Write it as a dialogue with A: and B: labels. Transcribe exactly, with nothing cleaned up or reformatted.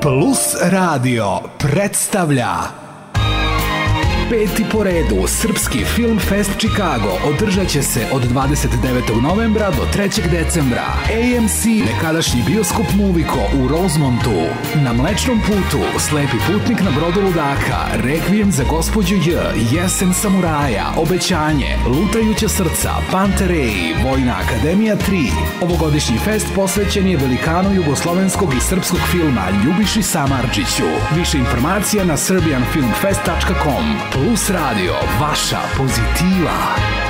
A: Plus Radio predstavlja peti po redu Srpski film fest Chicago održat će se od dvadeset devetog novembra do trećeg decembra. A M C, nekadašnji bioskop Moviko u Rosemontu. Na Mlečnom putu, Slepi putnik na brodu ludaka, Rekvijem za gospođu J, Jesen samuraja, Obećanje, Lutajuća srca, Pantereji, Vojna akademija tri. Ovogodišnji fest posvećen je velikanu jugoslovenskog i srpskog filma Ljubiši Samardžiću. Više informacija na serbian film fest tačka com. Plus Radio, vaša pozitiva.